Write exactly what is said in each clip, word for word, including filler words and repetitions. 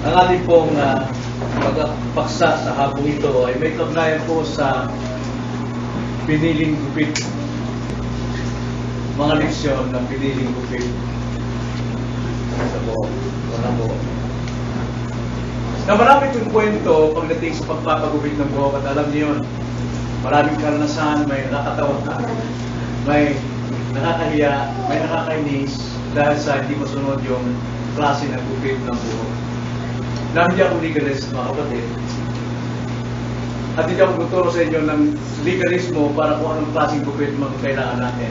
Ang ating pong uh, pagpaksa sa hapong ito ay may kaugnayan po sa piniling gupit. Mga leksyon ng piniling gupit. Sa buo. Wala buo. Na marami itong kwento pagdating sa pagpapagupit ng buhok at alam niyo yun. Maraming karanasan, may nakakatawa na, may nakakahiya, may nakakainis dahil sa hindi masunod yung klase ng gupit ng buhok. Hindi ako legalist, mga kapatid. At hindi ako tuturo sa inyo ng legalismo para kung anong klaseng gupit mga kailangan natin.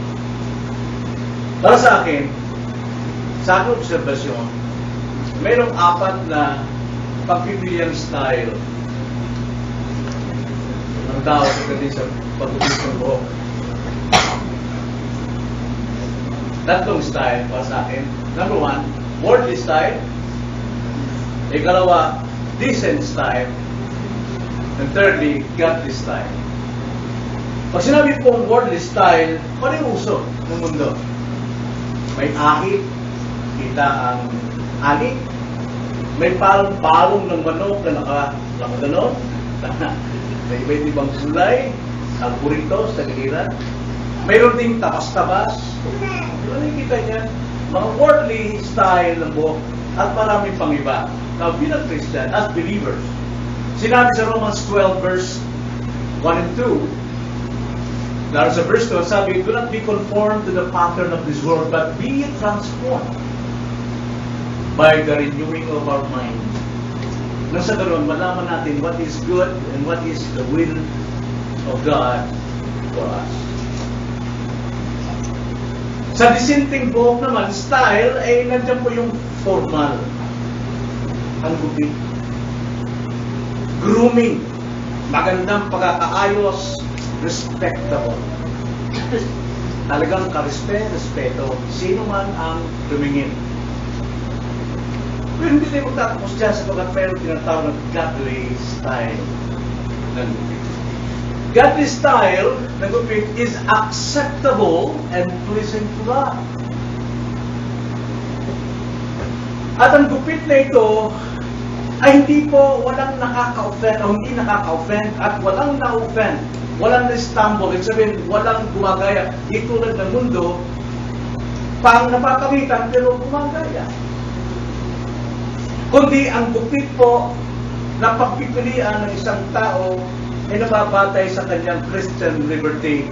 Para sa akin, sa aking obserbasyon, mayroong apat na pagpipilian style ng tao pagdating sa pagpipilian ng buhok. Tatlong style para sa akin. Number one, worldly style. Ikalawa, decent style. And thirdly, godly style. Pag sinabi pong worldly style, ano yung uso ng mundo? May ahit, kita ang ani. May palong-palong ng manok na nakaganon. May iba't ibang sulay, alburito sa giliran. Mayroon ding tabas-tabas. Ano yung kita niya? Mga worldly style ng buhok at maraming pang iba. Now, bilang Christian, as believers, sinabi sa Romans twelve, verse one and two, dahil sa verse two, sabi, do not be conformed to the pattern of this world, but be transformed by the renewing of our mind. Nang sa ganoon, malaman natin what is good and what is the will of God for us. Sa dissenting buhok naman, style, ay nandiyan po yung formal. Ang gupit. Grooming. Magandang pagkakaayos. Respectable. Talagang karespe-respeto. Sino man ang tumingin. Pero hindi tayo magtatapos dyan sapagkat mayroon tinatawag ng godly style ng gupit. Godly style ng gupit is acceptable and pleasing to God. At ang gupit na ito ay hindi po walang nakaka-offend o hindi nakaka-offend at walang na-offend. Walang na-stumble. Ibig sabihin, walang gumagaya. Di tulad ng mundo, pang napapamitan pero gumagaya. Kundi ang gupit po na pagpipilian ng isang tao ay nababatay sa kanyang Christian liberty.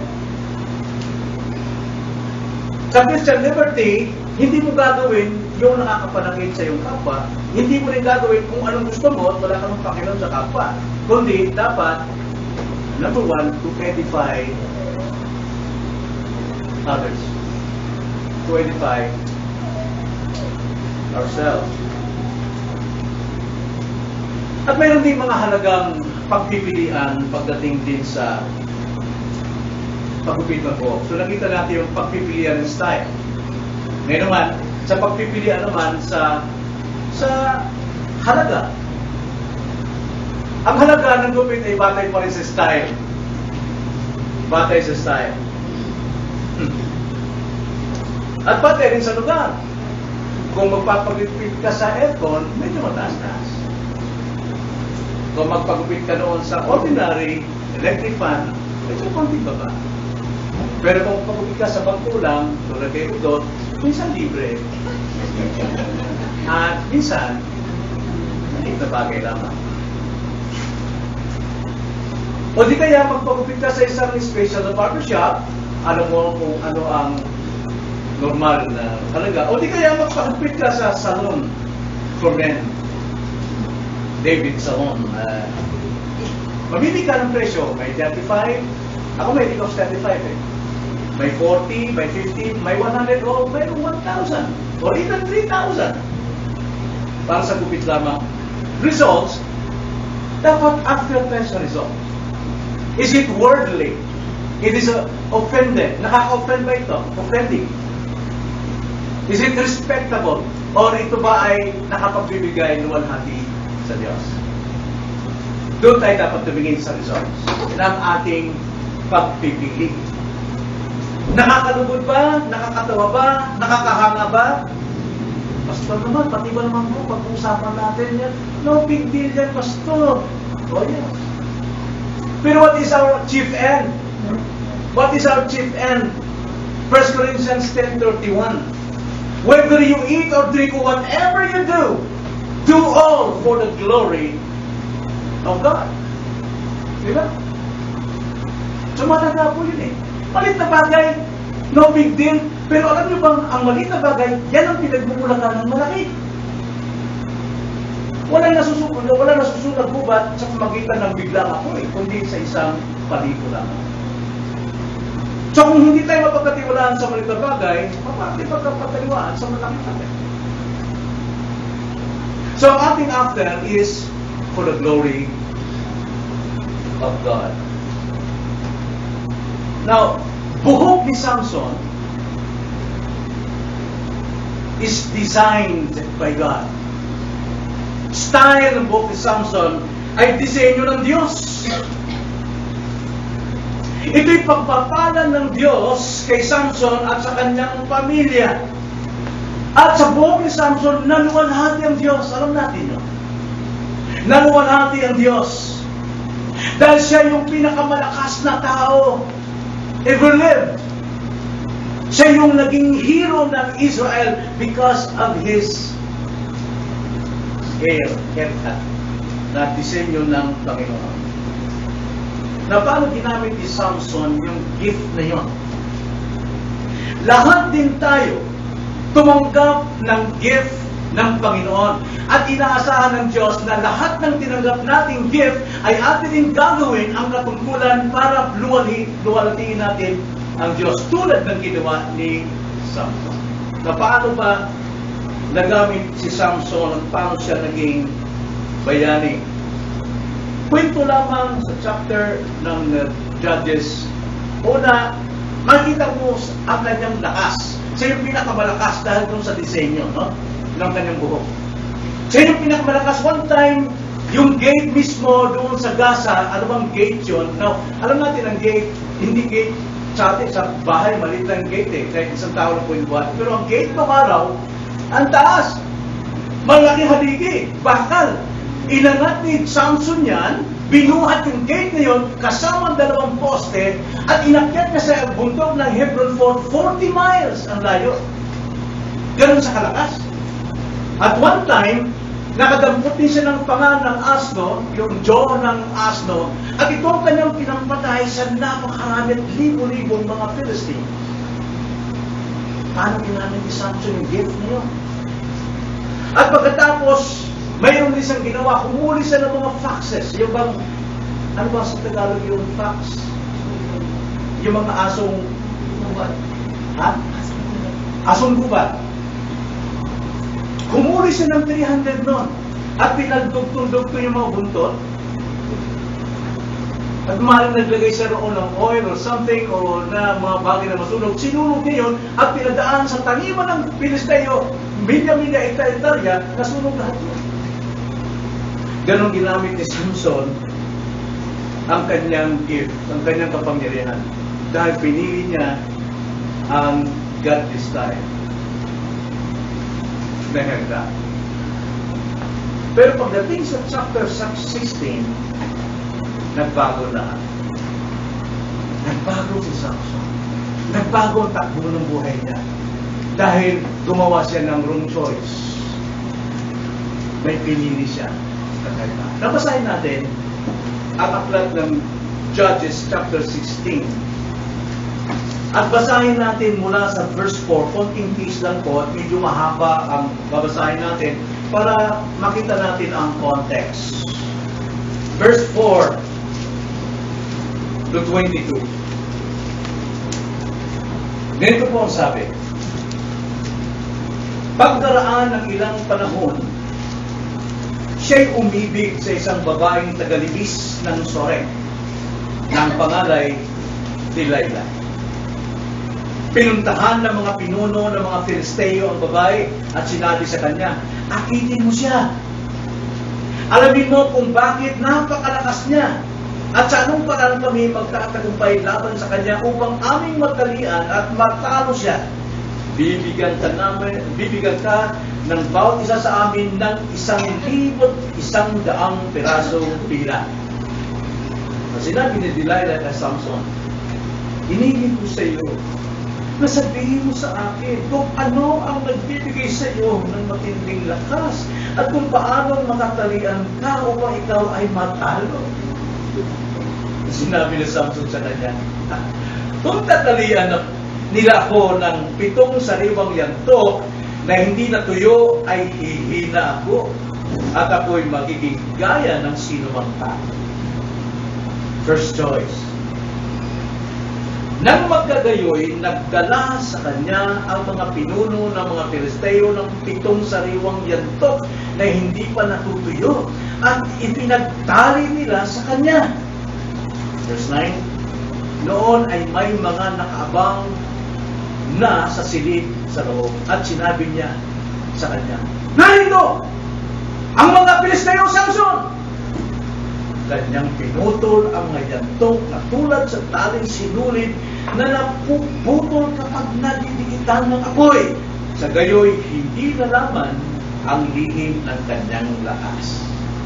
Sa Christian liberty, hindi mo gagawin yung nakakapanakit sa iyong kapwa. Hindi mo rin gagawin kung anong gusto mo at wala kang pakialam sa kapwa. Kundi, dapat, number one, to edify others. To edify ourselves. At mayroon din mga halagang pagpipilian pagdating din sa paggupit ng buhok. So nakita natin yung pagpipilian ng style. Ngayon naman, sa pagpipilian naman sa sa halaga. Ang halaga ng gupit ay batay pa rin sa style. Batay sa style. At batay rin sa lugar. Kung magpapagupit ka sa aircon, medyo mataas-taas. Kung magpagupit ka noon sa ordinary electric fan, medyo konti baba. Pero kung magpagupit ka sa pagkulang, tulad kay Udot, minsan libre. At minsan, maliit na bagay lamang. O di kaya magpagupit ka sa isang special na barbershop, alam mo kung ano ang normal na halaga. O di kaya magpagupit ka sa salon for men. David Salon. Uh, mamili ka ng presyo. May thirty-five. Ako may di ko thirty-five eh. May forty, may fifty, may one hundred, o may one thousand. Or even three thousand. Para sa gupit lamang. Results, dapat after test results. Is it worldly? It is uh, offended. Nakaka-offend ba ito? Offending. Is it respectable? Or ito ba ay nakapagbibigay ng walhati sa Diyos? Doon tayo dapat tumingin sa results ng ating pagpipili. Nakakalugod ba? Nakakatawa ba? Nakakahanga ba? Pastor naman, pati ba naman mo, pag-uusapan natin yan? No big deal yan, Pastor. Oh, yeah. Pero what is our chief end? What is our chief end? First Corinthians ten thirty-one. Whether you eat or drink or whatever you do, do all for the glory of God. Diba? So malaga po yun eh. Malit na bagay, no big deal. Pero alam niyo bang, ang malit na bagay, yan ang pinagmumulakan ng malaki. Walang nasusunod, walang nasusunod gubat sa pamagitan ng biglang apoy, kundi sa isang paliko lang. So kung hindi tayo mapagkatiwalaan sa malit na bagay, paano pagkapataliwaan sa malaking bagay? So ang ating after is for the glory of God. Now, buhok ni Samson is designed by God. Style ng buhok ni Samson ay disenyo ng Diyos. Ito'y pagpapalan ng Diyos kay Samson at sa kanyang pamilya. At sa buhok ni Samson, naluwalhati ang Diyos. Alam natin yun. Naluwalhati ang Diyos. Dahil siya yung pinakamalakas na tao ever lived. Siya yung naging hero ng Israel because of his hair, haircut, na disenyo ng Panginoon. Na paano ginamit ni Samson yung gift na yun? Lahat din tayo tumanggap ng gift ng Panginoon. At inaasahan ng Diyos na lahat ng tinanggap nating gift ay atin din gagawin ang katungkulan para luwalhi, luwalhatiin natin ang Diyos. Tulad ng ginawa ni Samson. Na paano ba nagamit si Samson at paano siya naging bayani? Kwento lamang sa chapter ng uh, Judges. Una, makita mo ang kanyang lakas. Siya yung pinakamalakas dahil dun sa disenyo, no? Ng kanyang buhok. Siya yung pinakamalakas. One time, yung gate mismo doon sa Gaza, ano bang gate yun? Now, alam natin ang gate, hindi gate sa atin, sa bahay, maliit lang gate eh. Kahit isang tao na po yung buhat. Pero ang gate ng araw, ang taas. Malaki haligi. Bakal. Inangat ni Samson yan, binuhat yung gate na yun, kasama ang dalawang poste, at inakyat niya sa bundok ng Hebron for forty miles ang layo. Ganun sa kalakas. At one time, nakadampot din siya ng panga ng asno, yung jaw ng asno, at ito ang kanyang pinampatay sa napakarami at libo-libong mga Philistine. Paano ginamit ni Samson yung gift na yun? At pagkatapos, mayroon din siyang ginawa, humuli siya ng mga foxes. Yung bang, ano ba sa Tagalog yung fox? Yung mga asong gubat. Ha? Asong gubat. Humuli siya ng three hundred noon. At pinagdugtong-dugtong yung mga buntot. At maaaring naglagay siya roon ng oil or something o na mga bagay na masunog. Sinunog niya yun at pinadaan sa taniman ng Pilisteo. Milya-milya, hektar-hektarya, nasunog lahat yun. Ganon ginamit ni Samson ang kanyang gift, ang kanyang kapangyarihan. Dahil pinili niya ang godly style na handa. Pero pagdating sa chapter sixteen, nagbago na. Nagbago si Samson. Nagbago ang takbo ng buhay niya. Dahil gumawa siya ng wrong choice. May pinili siya. Nabasahin natin ang aklat ng Judges chapter sixteen. At basahin natin mula sa verse four. Konting piece lang po at medyo mahaba ang babasahin natin para makita natin ang context. Verse four to twenty-two. Ganito po ang sabi. Pagdaraan ng ilang panahon, siya'y umibig sa isang babaeng tagalibis ng Sorek, na ang pangalay Delilah. Pinuntahan ng mga pinuno ng mga Filisteo ang babae at sinabi sa kanya, akitin mo siya. Alamin mo kung bakit napakalakas niya at sa anong paraan kami magtatagumpay laban sa kanya upang aming magtalian at matalo siya. bibigyan ka namin, bibigyan ka ng bawat isa sa amin ng isang libot isang daang pirasong pila. Sinabi ni Delilah kay Samson, inigin ko sa iyo na sabihin mo sa akin kung ano ang nagbibigay sa iyo ng matinding lakas at kung paano makatalian ka upang ikaw ay matalo. Sinabi ni Samson sa kanya, kung tatalian nila ako ng pitong sariwang yantok na hindi natuyo ay hihina ako at ako'y magiging gaya ng sinumang tao. First choice. Nang magkagayoy, nagdala sa kanya ang mga pinuno ng mga Pilisteo ng pitong sariwang yantok na hindi pa natutuyo at ipinagtali nila sa kanya. Verse nine. Noon ay may mga nakaabang na sa silid sa loob at sinabi niya sa kanya, narito ang mga Pilisteo, Samson! Kanyang pinutol ang mga yantok na tulad sa taling sinulid na napuputol kapag nadidikitan ng apoy. Sa gayoy, hindi nalaman ang lihim ng kanyang lakas.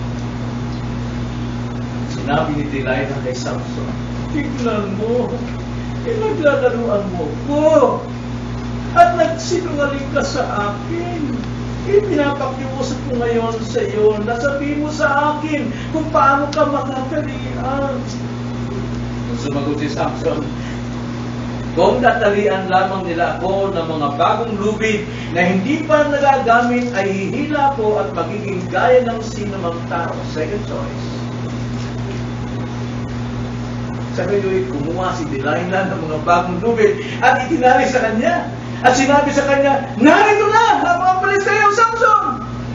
Sinabi ni Delilah kay Samson, tignan mo, pinaglalaruan mo ko at nagsinungaling ka sa akin. Ipinapakiusap ko ngayon sa iyo na sabihin mo sa akin kung paano ka makatalian. Sumagot si Samson, kung tatalian lamang nila ako ng mga bagong lubid na hindi pa nagagamit ay hihila ko at magiging gaya ng sinumang tao. Second choice. Sa gayoy, kumuha si Delilah ng mga bagong lubid at itinali sa kanya. At sinabi sa kanya, narito na ang mga Pilisteo, Samson!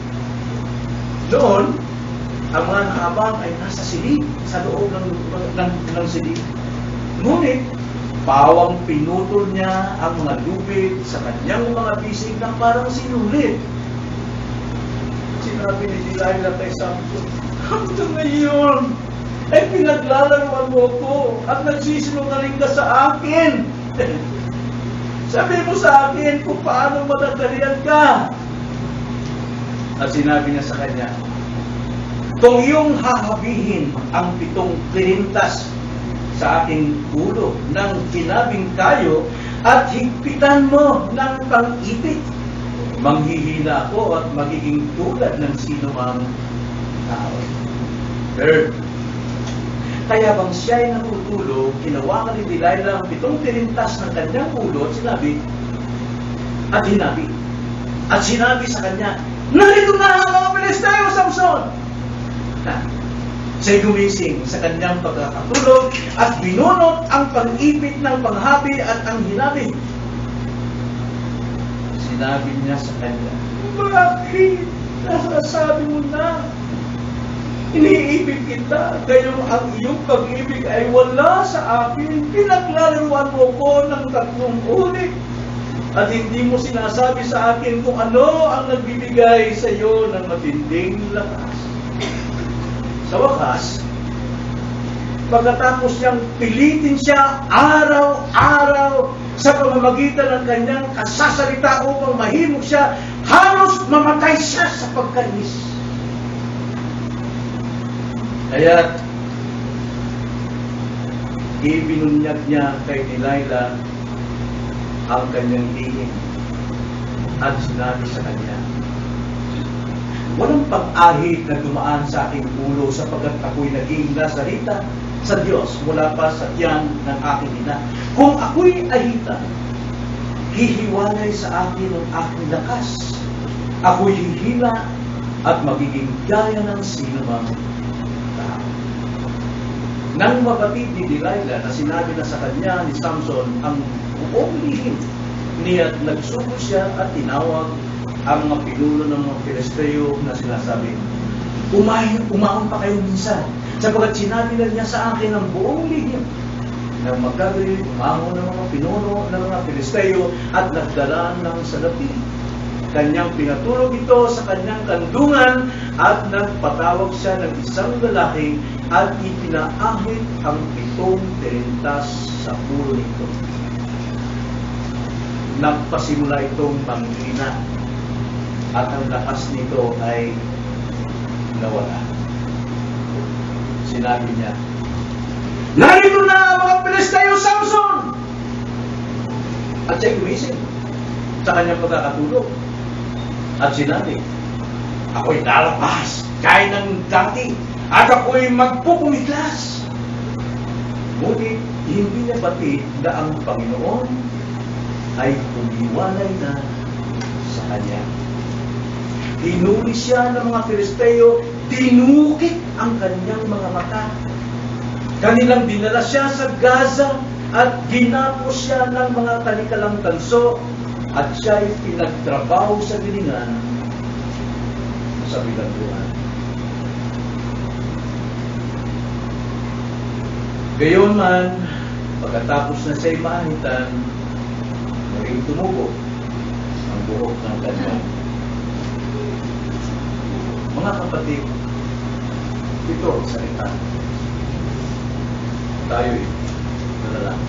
Noon, ang mga nakaabang ay nasa silid, sa loob ng, ng, ng silid. Ngunit, pawang pinutol niya ang mga lubid sa kanyang mga bisig na parang sinulid. Sinabi ni Delilah kay Samson, hanggang ngayon, ay pinaglalaruan mo ko at nagsisinungaling ka sa akin. Sabi mo sa akin kung paano matatalian ka. At sinabi niya sa kanya, kung iyong hahabihin ang pitong pirintas sa aking ulo ng kinabing kayo at higpitan mo ng pang-ibig, manghihina ako at magiging tulad ng sinumang tao. Third, kaya bang siya ay natutulog, kinawakan ni Delilah ang pitong tirintas ng kanyang ulo at sinabi, at hinabi, at sinabi sa kanya, narito na ang mga Pilisteo, Samson! Siya'y gumising sa kanyang pagkakatulog at binunot ang pang-ipit ng panghabi at ang hinabi. Sinabi niya sa kanya, bakit? Nasasabi mo na. Iniibig kita, gayong ang iyong pag-ibig ay wala sa akin. Pinaglalaruan mo ko ng tatlong ulit. At hindi mo sinasabi sa akin kung ano ang nagbibigay sa iyo ng matinding lakas. Sa wakas, pagkatapos niyang pilitin siya araw-araw sa pamamagitan ng kanyang kasasalita upang mahimok siya, halos mamatay siya sa pagkanis. Kaya, ibinunyag niya kay Delilah ang kanyang lihim at sinabi sa kanya, walang pag-ahit na dumaan sa aking ulo sapagkat ako'y naging nasarita sa Diyos mula pa sa tiyan ng aking ina. Kung ako'y ahita, hihiwalay sa akin ang aking lakas. Ako'y hihila at magiging gaya ng sinumang tao. Nang mabatid ni Delilah na sinabi na sa kanya ni Samson ang buong lihim niya't nagsuko siya at tinawag ang mga pinuno ng mga Pilisteo na sinasabi, Umahin, umahon pa kayo minsan, sapagkat sinabi na niya sa akin ang buong lihim. Nang magkagayon, umahon ng mga pinuno ng mga Pilisteo at nagdala ng salapi. Kanyang pinatulog ito sa kanyang kandungan at nagpatawag siya ng isang lalaki at ipinaahit ang pitong tirintas sa ulo nito. nagpasimula itong manghina at ang lakas nito ay nawala. Sinabi niya, narito na mga Pilisteo, Samson! At siya'y gumising sa kanyang pagkakatulog. At sinabi, ako'y lalapas, kaya ng dati, at ako'y magpupumitlas. Ngunit hindi niya batid na ang Panginoon ay humiwalay na sa kanya. Hinuli siya ng mga Pilisteo, dinukit ang kanyang mga mata. Kanilang dinala siya sa Gaza at ginapos siya ng mga talikalang tanso at siya'y pinagtrabaho sa gilingan sa bilangguan. Gayon man, pagkatapos na siya'y mahitan, naging tumubo ang buhok ng kanyang. Mga kapatid, ito ang salita. Tayo'y nalalang.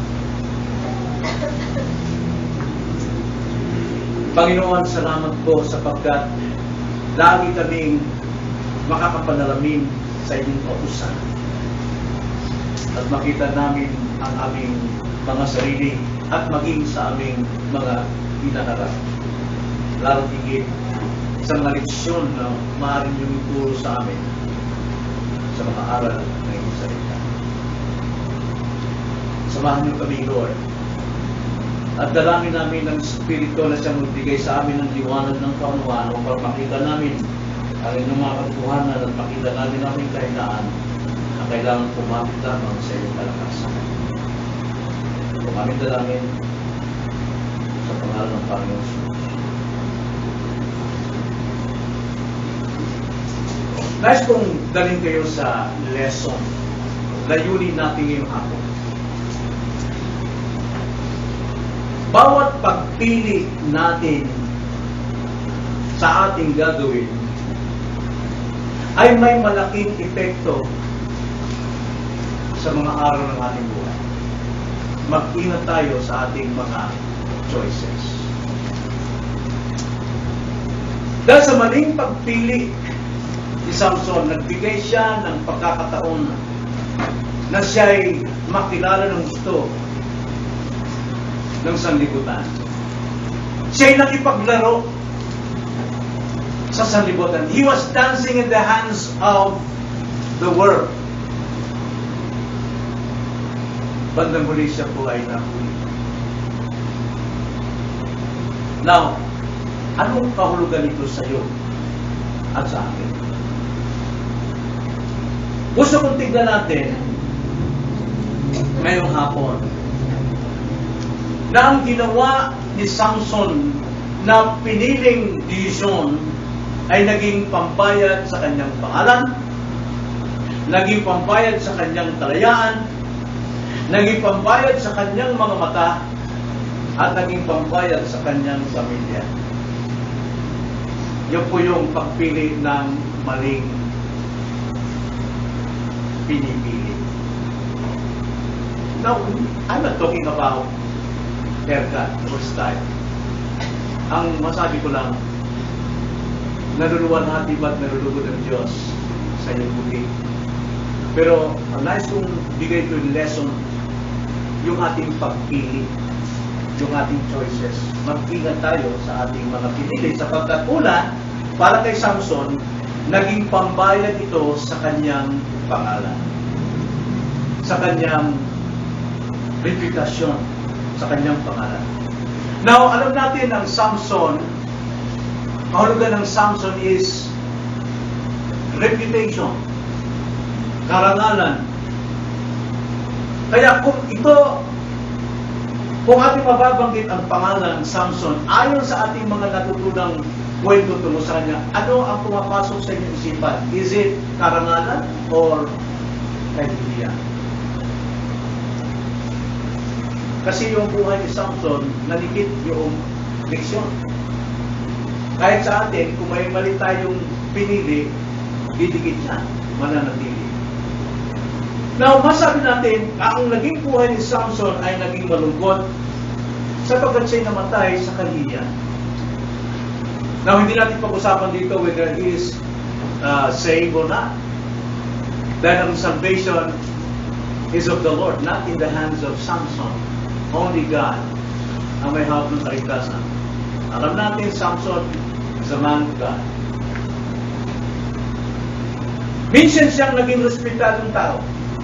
Panginoon, salamat po sapagkat lagi kaming makakapanalamin sa inyong kautusan at makita namin ang aming mga sarili at maging sa aming mga hinaharap. Lalo higit sa mga leksyon na maaaring yung ituro sa amin sa mga aral ng inyong salita. Samahan niyo kami, Lord. At dalangin namin ng Espiritu na siyang magbigay sa amin ng liwanag ng kaunuan upang makita namin ang inyong mga katuhanan at makita namin ang aming kahinaan na kailangan pumapit lamang sa iyong kalakasan. Pumapit na namin sa pangalan ng Panginoon Jesus. Nais kong dalhin kayo sa lesson. Layunin natin ngayong hapon. Bawat pagpili natin sa ating gagawin ay may malaking epekto sa mga araw ng ating buhay. Mag-ingat tayo sa ating mga choices. Dahil sa maling pagpili ni Samson, nagbigay siya ng pagkakataon na siya'y makilala ng gusto ng sanlibutan. Siya'y nakipaglaro sa sanlibutan. He was dancing in the hands of the world. Bandang huli siya po ay nahuli. Now, anong kahulugan ito sa iyo at sa akin? Gusto kong tignan natin ngayong hapon na ang ginawa ni Samson na piniling desisyon ay naging pambayad sa kanyang pangalan, naging pambayad sa kanyang kalayaan, naging pambayad sa kanyang mga mata, at naging pambayad sa kanyang pamilya. Yun po yung pagpili ng maling pinipili. Now, I'm not talking about haircut or style. Ang masabi ko lang, naluluwalhati ba't nalulugod ng Diyos sa iyong buti. Pero ang nais kong bigay ito yung lesson, yung ating pagpili, yung ating choices. Mag-ingat tayo sa ating mga pinili sapagkat una, para kay Samson, naging pambayad ito sa kanyang pangalan, sa kanyang reputasyon, sa kanyang pangalan. Now, alam natin ang Samson, kahulugan ng Samson is reputation, karangalan. Kaya kung ito, kung ating mababanggit ang pangalan Samson, ayon sa ating mga natutunang kwento tungkol sa kanya, ano ang pumapasok sa inyong isipan? Is it karangalan or kaibigan? Kasi yung buhay ni Samson, nalikit yung leksyon. Kahit sa atin, kung may mali tayong pinili, didikit siya, mananatili. Now, masabi natin, ang naging buhay ni Samson ay naging malungkot, sapagkat siya'y namatay sa kahihiyan. Now, hindi natin pag-usapan dito whether he is uh, saved or not. Dahil ang salvation is of the Lord, not in the hands of Samson. Only God ang may hawak ng kaligtasan. Alam natin, Samson is a man of God. Minsan siyang naging respetadong tao.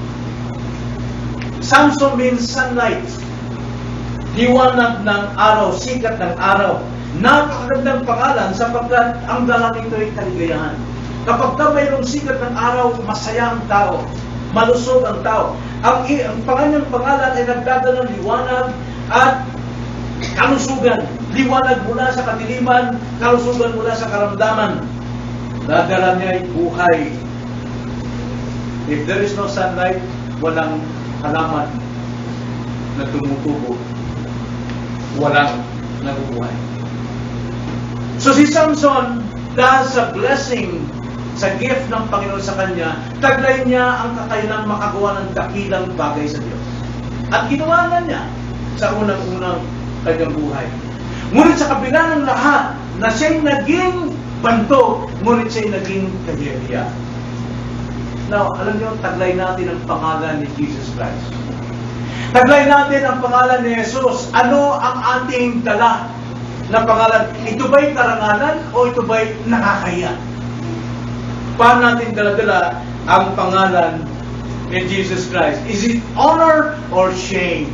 Samson means sunlight. Liwanag ng araw, sikat ng araw. Napakagandang pangalan sapagkat ang dala nito ay kaligayahan. Kapag ka mayroong sikat ng araw, masaya ang tao. Malusog ang tao. Ang, ang kanyang pangalan ay nagdadala ng liwanag at kalusugan. Liwanag mula sa kadiliman, kalusugan mula sa karamdaman. Dadala niya ay buhay. If there is no sunlight, walang halaman na tumutubo. Walang nabubuhay. So si Samson, dahil sa blessing, sa gift ng Panginoon sa kanya, taglay niya ang kakailang makagawa ng dakilang bagay sa Diyos. At ginawa na niya sa unang-unang kanyang buhay. Ngunit sa kabila ng lahat, na siya'y naging bantog, ngunit siya'y naging kahihiya. Now, alam niyo, taglay natin ang pangalan ni Jesus Christ. Taglay natin ang pangalan ni Jesus. Ano ang ating dala na pangalan? Ito ba'y karangalan o ito ba'y nakakaya? Paano natin dala-dala ang pangalan ni Jesus Christ? Is it honor or shame?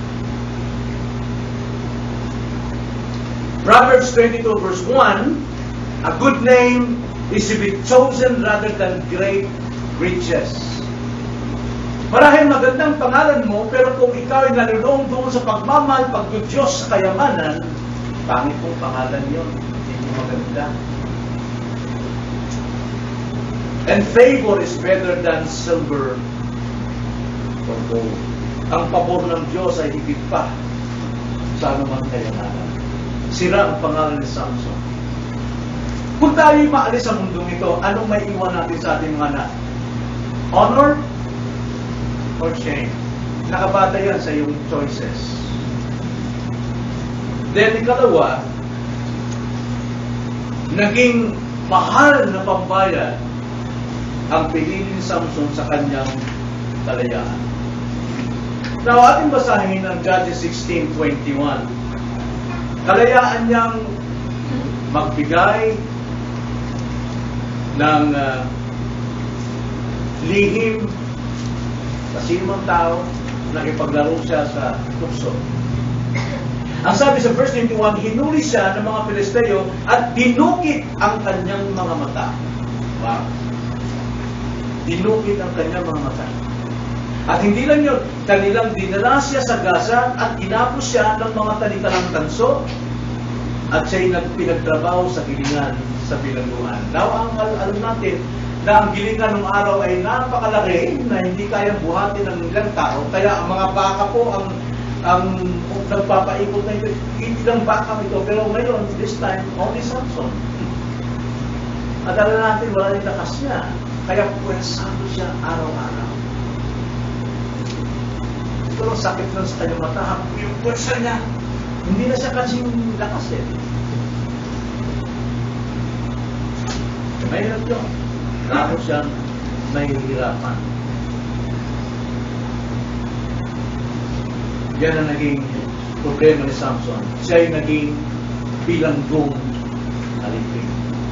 Proverbs twenty-two verse one, a good name is to be chosen rather than great riches. Marahil magandang pangalan mo, pero kung ikaw ay nalulong doon sa pagmamahal, pagdudyos sa kayamanan, pangit pong pangalan yun. Hindi maganda. And favor is better than silver or gold. Ang pabor ng Diyos ay higit pa sa anumang kayamanan. Sira ang pangalan ni Samson. Kung tayo'y maalis sa mundong ito, anong may iwan natin sa ating mga anak? Honor or shame? Nakabata yan sa iyong choices. Then, ikalawa, naging mahal na pambayad ang pinili ni Samson sa kanyang kalayaan. Now, ating basahin ang Judges sixteen twenty-one. Kalayaan niyang magbigay ng uh, lihim sa sinumang tao na ipaglaro siya sa tukso. Ang sabi sa verse twenty-one, hinuli siya ng mga Pilisteo at dinukit ang kanyang mga mata. Wow! Dinukit ang kanyang mga mata. At hindi lang yun, kanilang dinala siya sa Gaza at inapos siya ng mga talikalang tanso at siya'y nagpinagtrabaho sa gilingan sa bilangguan. Now, ang alam natin na ang gilingan ng araw ay napakalaki na hindi kayang buhatin ng ilang tao. Kaya ang mga baka po ang ang nagpapaikot na ito. Hindi lang baka ito. Pero ngayon, this time, only Samson. At alam natin, wala yung lakas niya. Kaya puwesado siya araw-araw. Ito ang sakit lang sa kanyang mata. Yung puwersa niya, hindi na siya kasing lakas eh. Mahirap yun. Lalo siyang nahihirapan. Yan ang naging problema ni Samson. Siya ay naging bilanggong alipin.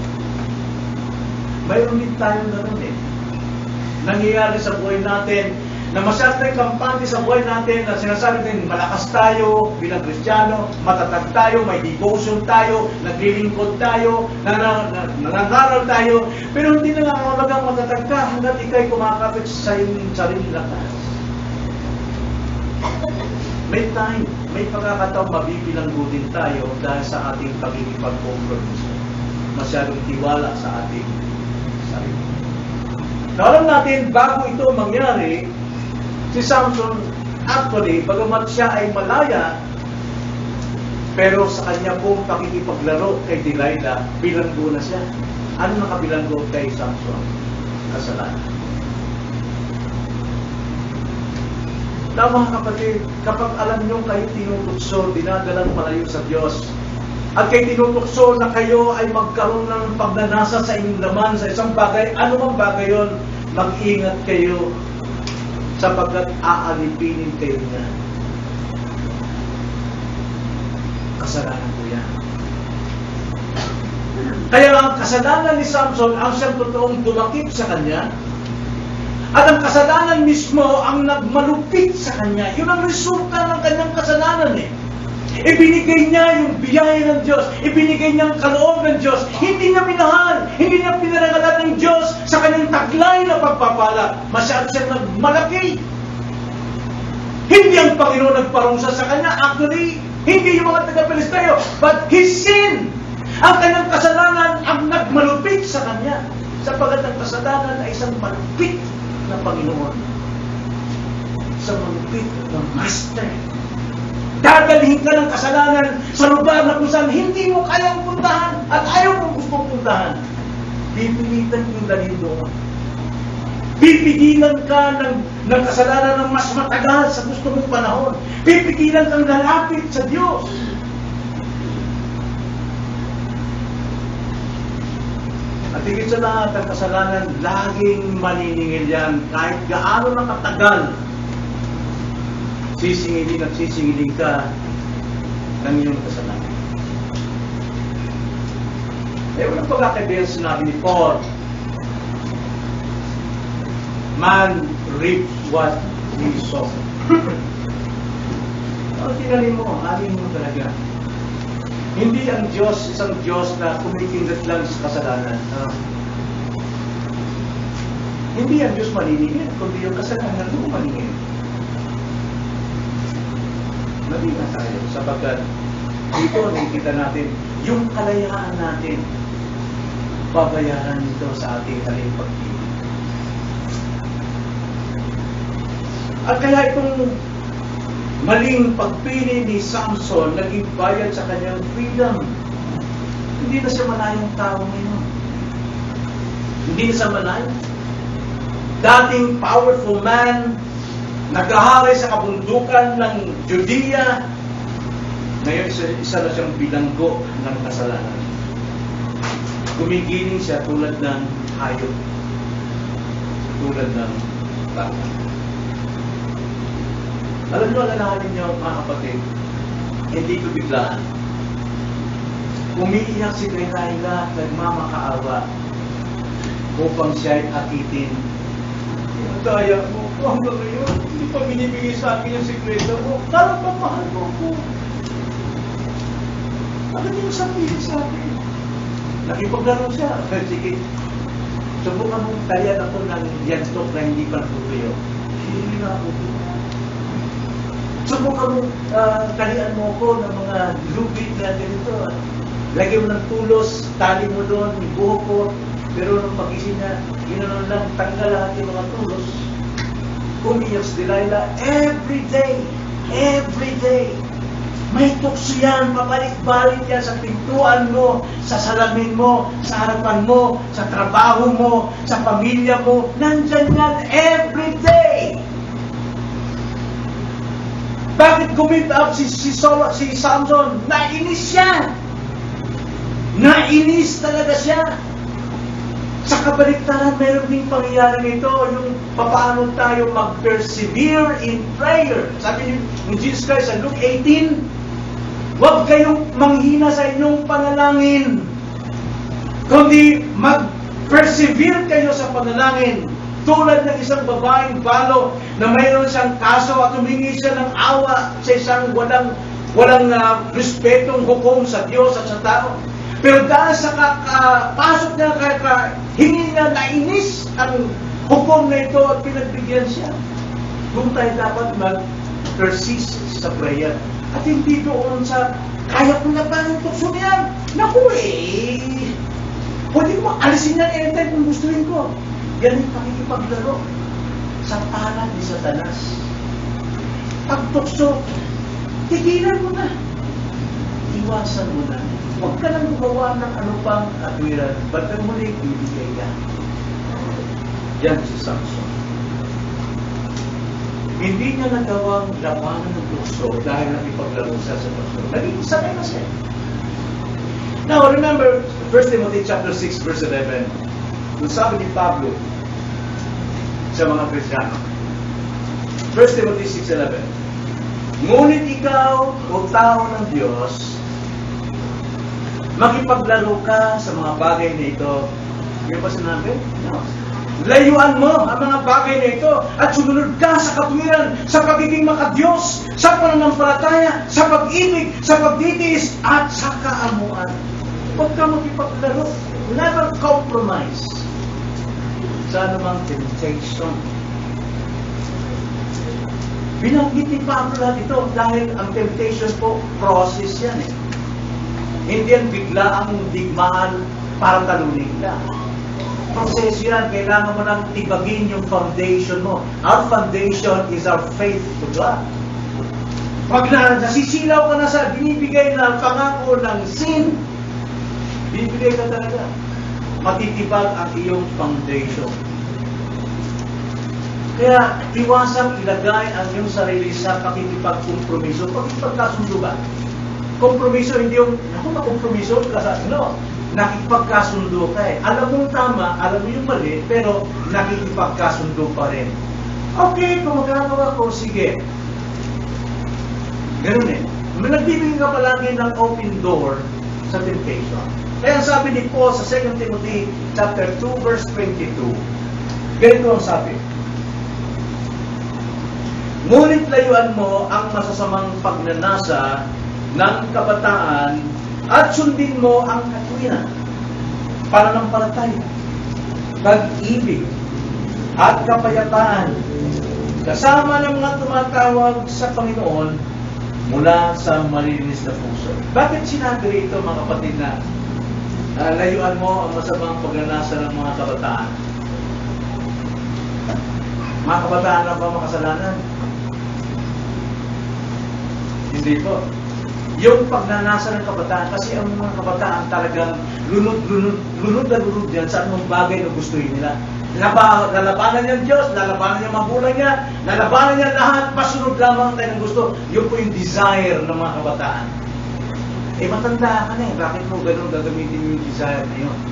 Mayroon din tayong gano'n eh. Nangyayari sa buhay natin na masyadong may kampante sa buhay natin na sinasabi din, malakas tayo bilang Kristiyano, matatag tayo, may devotion tayo, naglilingkod tayo, nangangaral tayo, pero hindi na nga malagang matatag ka hanggat ikay kumakapit sa iyong sariling lakas. May time, may pagkakataong mabibilanggo din tayo dahil sa ating pagkikipag-compromise. Masyadong tiwala sa ating sarili. Na alam natin, bago ito mangyari, si Samson, actually, bagamat siya ay malaya, pero sa kanya pong pakikipaglaro kay Delilah, bilanggo na siya. Ano nakabilanggo kay Samson? Kasalanan. Na mga kapatid, kapag alam nyo kayo tinutukso, dinadalang palayo sa Diyos, at kayo tinutukso na kayo ay magkaroon ng pagnanasa sa inyong laman, sa isang bagay, ano mang bagay yun, mag-ingat kayo sapagkat aalipinin kayo niya. Kasalanan ko yan. Kaya ang kasalanan ni Samson, ang siyang totoong tumakip sa kanya, at ang kasalanan mismo ang nagmalupit sa kanya. Yun ang resulta ng kanyang kasalanan eh. Ibinigay niya yung biyaya ng Diyos. Ibinigay niya ang kaloob ng Diyos. Hindi niya minahal. Hindi niya pinaragalan ng Diyos sa kanyang taglay na pagpapala. Masyado siyang nagmalaki. Hindi ang Panginoon nagparusa sa kanya. Actually, hindi yung mga taga-Pilisteo. But his sin, ang kanyang kasalanan ang nagmalupit sa kanya. Sapagat ang kasalanan ay isang malupit na Panginoon. Isang malupit na Master. Dadalhin ka ng kasalanan sa lugar na kung saan hindi mo kayang puntahan at ayaw mo gustong puntahan. Pipilitan kong dalhin doon. Pipigilan ka ng, ng kasalanan ng mas matagal sa gusto mong panahon. Pipigilan kang lalapit sa Diyos. At higit sa lahat, ang kasalanan, laging maniningil yan. Kahit gaano na katagal, sisingilin at sisingilin ka ng iyong kasalanan. Eh, walang pagkakaibigan sinabi ni Paul, man reaps what he sows. Ang tingnan mo, alin mo talaga. Hindi ang Diyos, isang Diyos na kumikindat lang sa kasalanan. Uh, hindi ang Diyos maniningil, kundi yung kasalanan mo maniningil. Nabina tayo sapagkat dito nakikita natin yung kalayaan natin, babayaran nito sa ating haling pagpili. At kaya itong maling pagpili ni Samson naging bayad sa kanyang freedom. Hindi na siya malayong tao ngayon. Hindi na siya malayong. Dating powerful man, nagahari sa kabundukan ng Judea, ngayon isa, isa na siyang bilanggo ng kasalanan. Gumigiling siya tulad ng hayop, tulad ng tao. Alam nyo, alalahanin nyo mga kapatid, hindi ko biglaan. Umiiyak si Delilah, nagmamakaawa upang siya'y akitin. Daya mo, hanggang ngayon, hindi pa binibigay sa akin yung sikreto mo. Parang pamahal mo ako. Bakit yung sabihin sa akin? Nakipaglaro siya. Sige, subukan mong talian ako ng yantok na hindi pa natutuyo. Hindi na ako. Subukan mong uh, talian mo ako ng mga lubid na ganito. Lagyan mo ng tulos, tali mo doon, ibuho ko. Pero nung pagising niya, ginanon lang, tanggal lahat yung mga tulos. Umiyak si Delilah every day, every day. May tukso yan, pabalik-balik yan sa pintuan mo, sa salamin mo, sa harapan mo, sa trabaho mo, sa pamilya mo. Nandyan yan every day. Bakit gumit up si, si, Sol, si Samson? Nainis siya. Nainis talaga siya. Sa kabaliktaran, meron ding pangyayari nito, yung paano tayo mag-persevere in prayer. Sabi ni Jesus Christ sa Luke eighteen, huwag kayong manghina sa inyong panalangin, kundi mag-persevere kayo sa panalangin. Tulad ng isang babaeng balo na mayroon siyang kaso at humingi siya ng awa sa isang walang, walang uh, respetong hukom sa Diyos at sa tao. Pero dahil sa kakapasok niya, kakahingi niya, nainis ang hukom na ito at pinagbigyan siya. Doon tayo dapat mag-persist sa prayer. At hindi doon sa, kaya ko na ba ng tukso niyan? Naku eh! Pwede ko alisin yan anytime kung gustuin ko. Yan yung pakikipaglaro sa palad ni Satanas. Pag tukso, tigilan mo na. Iwasan mo na. Huwag ka lang gumawa ng ano pang katwiran, ba't ang muli bibigay ka? Yan si Samson. Hindi niya nagawang labanan ng tukso dahil nakipaglaro siya sa tukso. Naging sanay na siya. Now, remember, First Timothy chapter six, verse eleven. Kung sabi ni Pablo sa mga Kristiyano. First Timothy six eleven. Ngunit ikaw, o tao ng Diyos, makipaglaro ka sa mga bagay na ito. Yung ba sinabi? No. Layuan mo ang mga bagay na ito at sumunod ka sa katuwiran, sa pagiging makadiyos, sa pananampalataya, sa pag-ibig, sa pagtitiis, at sa kaamuan. Huwag ka makipaglaro. Never compromise sa anumang temptation. Binanggit ni Pablo lahat ito dahil ang temptation po, process yan eh. Hindi yan bigla ang digmaan para talunin ka. Proseso yan. Kailangan mo nang tibagin yung foundation mo. Our foundation is our faith to God. Pag na, nasisilaw ka na sa binibigay na pangako ng sin, bibigay ka talaga. Matitibag ang iyong foundation. Kaya, iwasang ilagay ang iyong sarili sa pakikipagkompromiso. Pakikipagkasundo ba? Kompromiso, hindi yung, ako na kompromiso, kasi no, nakikipagkasundo ka eh. Alam mong tama, alam mo yung mali, pero nakikipagkasundo pa rin. Okay, kung magkagawa ko, sige. Ganun eh. Nagbibigay ka palagi ng open door sa temptation. Kaya sabi ni Paul sa Second Timothy chapter two, verse twenty-two, ganito ang sabi. Ngunit layuan mo ang masasamang pagnanasa ng kabataan at sundin mo ang katuwiran, pananampalataya, pag-ibig, at kapayapaan, kasama ng mga tumatawag sa Panginoon mula sa malilinis na puso. Bakit sinabi rito, mga kapatid, na uh, layuan mo ang masamang pagnanasa ng mga kabataan? Mga kabataan na ba makasalanan? Hindi po. Yung pagnanasa ng kabataan, kasi ang mga kabataan talagang lunod-lunod, lunod na lunod yan sa anong bagay na gustuhin nila. Laba, lalabanan niya ang Diyos, lalabanan niya magulang niya, lalabanan niya lahat, pasunod lamang tayo ng gusto. Yun po yung desire ng mga kabataan. Eh, matanda ka na eh. Bakit mo ganun gagamitin yung desire na yun?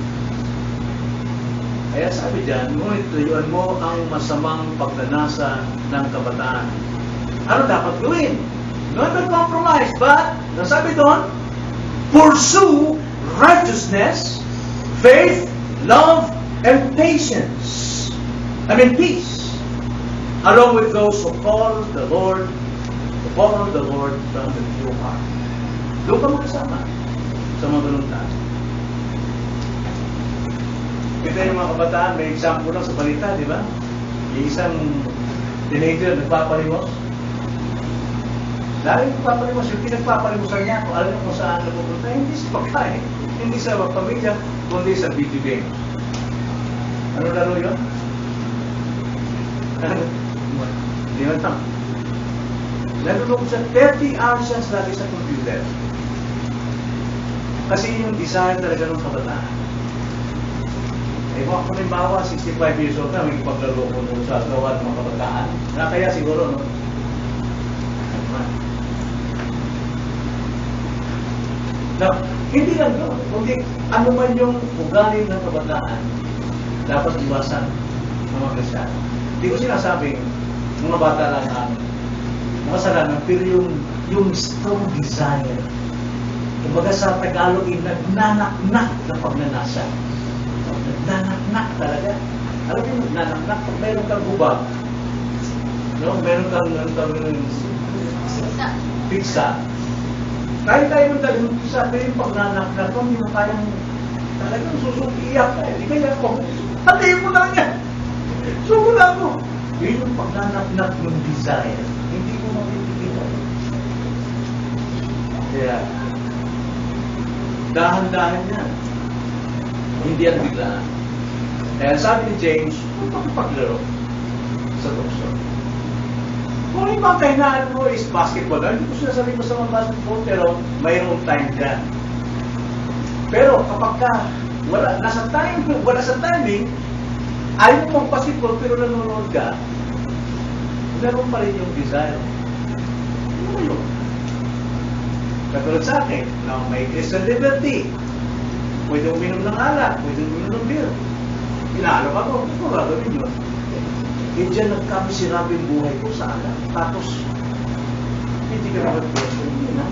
Kaya sabi dyan, ngunit layuan mo ang masamang pagnanasa ng kabataan. Ano dapat gawin? Not to compromise, but, nasabi doon, pursue righteousness, faith, love, and patience. I mean, peace. Along with those who call the Lord, who follow the Lord from the pure heart. Doon ka magkasama sa mga ganun tayo. Kita yung mga kabataan, may example lang sa balita, di ba? Yung isang teenager nagpapalimos. Dahil nagpapalimos, yung pinagpapalimusan niya, kung alam mo saan napupunta, hindi sa pagkain, hindi sa pamilya, kundi sa video game. Ano laro yun? Di ba ito? Nalulog siya, thirty hours siya lagi sa computer. Kasi yung design talaga ng kabataan. Eh kung ako limbawa, sixty-five years old na, may paglaro ko sa gawa ng mga kabataan. Na kaya siguro, no? Now, hindi lang yun. Kundi ano man yung ugali ng kabataan, dapat iwasan ng mga Kristiyano. Hindi ko sinasabing mga bata lang ang makasalanan, pero yung, yung strong desire. Kumbaga sa Tagalog, yung nagnanaknak na pagnanasa. Nagnanaknak talaga. Alam mo yung nagnanaknak? Pag mayroon kang hubag, no? Mayroon kang, kang, kang pizza. Pizza. Kahit tayo ng talagang pizza, pero yung pagnanaknak ko, hindi mo kayang talagang susukiyak ka. Hindi kaya ako. Hatayin mo lang yan. Sumula mo. Yun yung pagnanaknak ng desire. Hindi ko makikita. Kaya, dahan-dahan yan. Hindi yan biglaan. Kaya sabi ni James, huwag pakipaglaro sa tukso. Kung yung mga kahinaan mo is basketball, hindi ko sinasabi mo sa mga basketball, pero mayroong time dyan. Pero kapag ka, wala, nasa time, wala sa timing, ayaw mo mag-basketball pero nanonood ka, meron pa rin yung desire. Ano ba yun? Katulad sa akin, na may Christian liberty. Pwede uminom ng alak, pwede uminom ng beer. Inaalok ako, ano ba gawin yun? Eh, dyan nagkamisirabi yung buhay ko sa alak. Tapos, hindi ka naman pwesto, hindi na.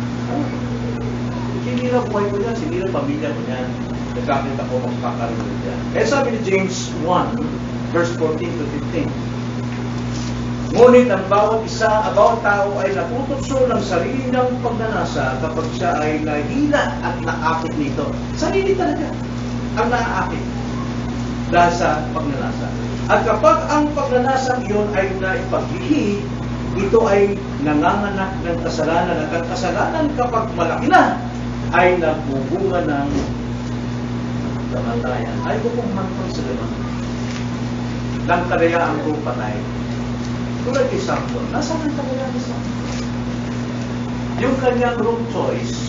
Sinira buhay ko yan, sinira pamilya ko yan. Nagkamit ako magkakaroon dyan. Eh, sabi ni James one, verse fourteen to fifteen. Ngunit ang bawat isa, ang bawat tao ay natututso ng sarili ng pagnanasa kapag siya ay nahila at naakit nito. Sarili talaga ang naakit dahil sa pagnanasa. At kapag ang pagnanasang iyon ay naipaglihi, ito ay nanganganak ng kasalanan. At ang kasalanan kapag malaki na, ay nagbubunga ng kamatayan. Ay bumangkang sa laman. Nang kalayaan kong patay. Tulad kay Samson, nasa ang kalayaan ni Samson? Yung kanyang wrong choice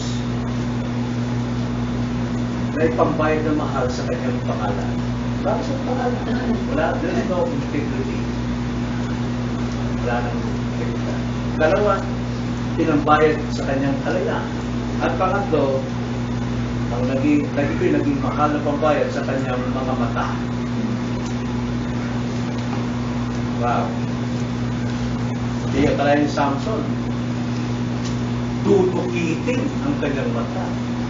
na ipambayad na mahal sa kanyang pangalan. Bakit sa pangalan? Wala, there is no integrity. Wala nang integrity. Dalawa, pinambayad sa kanyang kalayaan. At pangatlo, ang naging, naging, naging mahal na pambayad sa kanyang mga mata. Wow. Hindi ka kalaya ni Samson. Tutukitin ang kanyang mata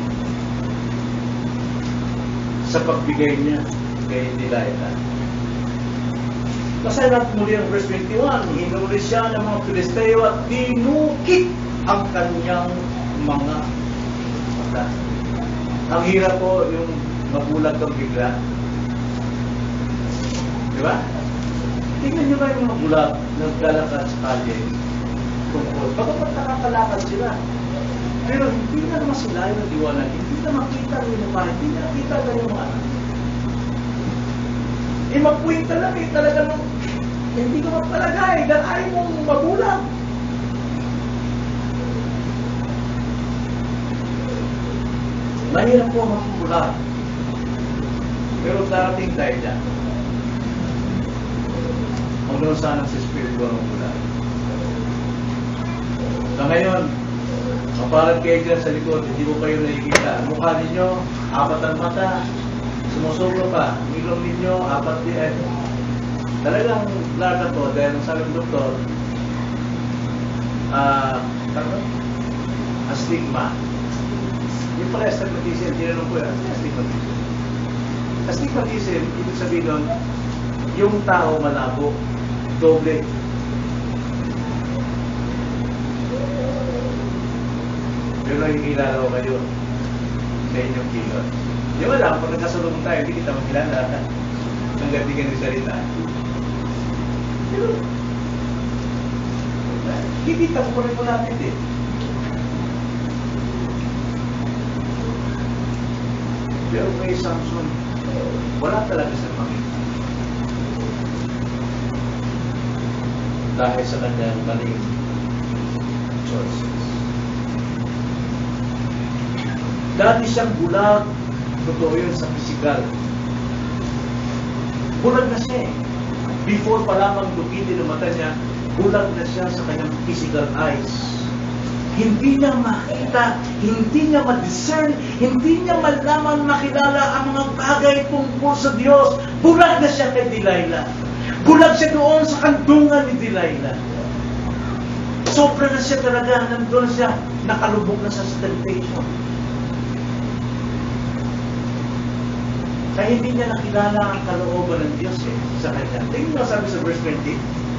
sa pagbigay niya kay Delilah. Kasi natin muli ang verse twenty-one, hinuli siya ng mga Filisteo at tinukit ang kanyang mga mata. Ang hirap po yung mabulag kang bigla. Di ba? Tingnan nyo ba yung mga bulag naglalakad sa kalye? Tungkol. Bagamat nakakalakad sila. Pero hindi na naman sila yung nadiwanan. Hindi na makita rin yung mga. Hindi na makita rin yung mga anak. Eh, magpuwinta lang eh. Talagang hindi ka magpalagay. Dahil ayaw mong mabulag. Mahirap po magbulag. Pero darating tayo dyan. Magnoon sana sa Espiritu ng bulag. Sa ngayon, kapalag kayo dyan sa likod, hindi mo kayo nakikita. Ang mukha ninyo, apat ang mata, sumusulo pa. Ang ilong ninyo, apat din. Eh. Talagang lahat na to, dahil sabi ng doktor, ah, uh, astigma. Yung pala astigmatism, tinanong ko yan, astigmatism. Astigmatism, ibig sabihin nun, yung tao malabo, doble. Pero nakikilala ko kayo sa inyong kilot. Di ba lang, pag nagkasulong tayo, hindi kita makilala. Hanggang di ka nagsalita. Pero, kikita ko pa rin po natin eh. Pero kay Samson, wala talaga sa makita. Dahil sa kanyang maling choices. Dati siyang bulag, totoo yun sa physical. Bulag na siya eh. Before pa lamang dukitin ang mata niya, bulag na siya sa kanyang physical eyes. Hindi niya makita, hindi niya ma-discern, hindi niya malaman makilala ang mga bagay tungkol sa Diyos. Bulag na siya kay Delilah. Bulag siya doon sa kandungan ni Delilah. Sobra na siya talaga, nandun siya, nakalubog na siya sa temptation. Kaya hindi niya nakilala ang kalooban ng Diyos eh, sa kanya. Tingnan mo sabi sa verse twenty.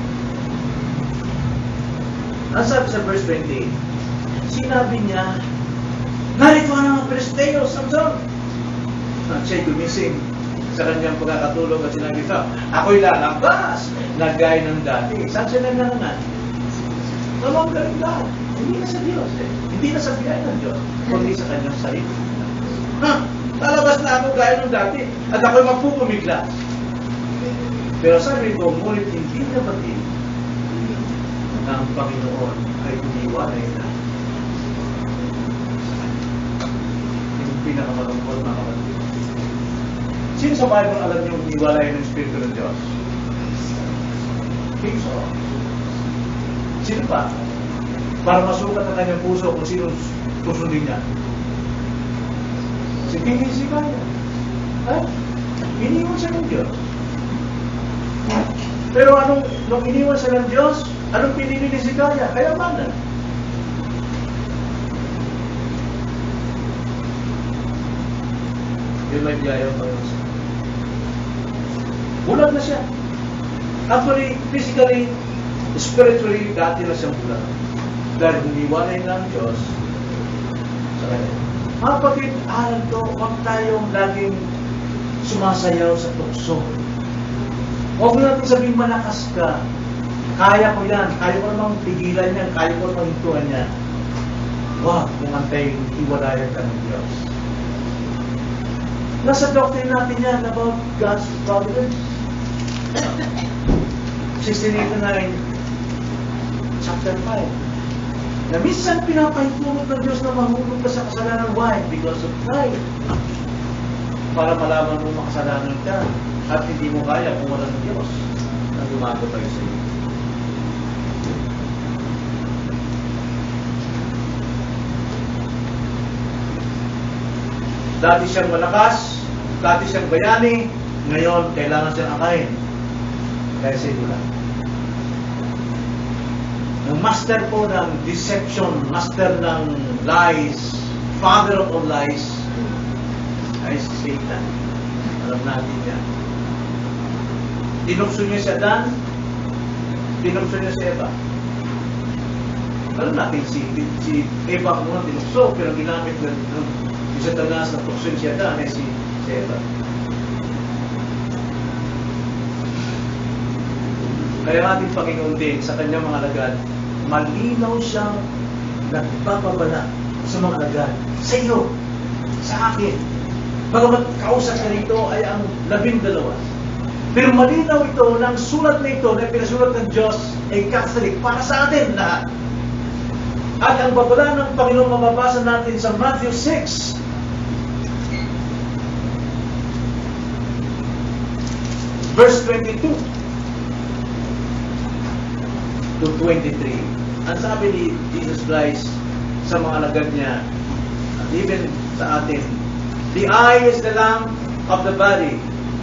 Ang sabi sa verse twenty, sinabi niya, narito ang mga Filisteo, Samson. At siya'y gumising sa kanyang pagkakatulog at sinabi ito, ako'y lalabas na gaya ng dati. Saan siya nagnanan? No longer in God. Hindi na sa Diyos eh. Hindi na sa biyaya ng Diyos, kundi sa kanyang sarili. Ha? Lalabas na ako gaya ng dati at ako'y magpupumiglas. Pero sabi ko, ngunit hindi na batid na ang Panginoon ay umiwalay na. Yung pinakamalungkot mga kapatid. Sino sa Bible alam niyo umiwalay ng Espiritu ng Diyos? King Saul. Sino pa? Para masukat ang kanyang puso kung sino susundin niya. Si King Hezekiah. Ay, iniwan siya ng Diyos. Pero anong, nung iniwan siya ng Diyos, anong pinili ni Hezekiah? Kayamanan. Yun may biyaya pa yun. Bulag na siya. Actually, physically, spiritually, dati na siyang bulag. Dahil humiwalay ng Diyos sa kanya. Mga kapatid, aral ko, huwag tayong laging sumasayaw sa tukso. Huwag natin sabihin malakas ka. Kaya ko yan. Kaya ko namang pigilan yan. Kaya ko namang hintuan yan. Huwag kung antayin, iwalayan ka ng Diyos. Nasa doctrine natin yan about God's providence. sixteen eighty-nine, chapter five. Na minsan pinapahintulot ng Diyos na mahulog ka sa kasalanan. Why? Because of pride. Para malaman mo makasalanan ka at hindi mo kaya kung wala ng Diyos na gumago tayo sa iyo. Dati siyang malakas, dati siyang bayani, ngayon kailangan siyang akayin. Kaya sa ito lang. Ang master po ng deception, master ng lies, father of all lies, ay si Satan. Alam natin yan. Tinukso niya si Adan, tinukso niya si Eva. Alam natin si, si Eva kung nga tinukso, pero ginamit ng si Satanas na tukso si Adan ay si, si Eva. Kaya ating Panginoon din sa kanyang mga alagad, malinaw siyang nagpapabala sa mga alagad. Sa iyo, sa akin. Bagamat kausap na rito ay ang labing dalawa. Pero malinaw ito ng sulat na ito na pinasulat ng Diyos ay Catholic para sa atin lahat. At ang babala ng Panginoon mababasa natin sa Matthew six. Verse twenty-two to twenty-three. Ang sabi ni Jesus Christ sa mga alagad niya, at even sa atin, the eye is the lamp of the body.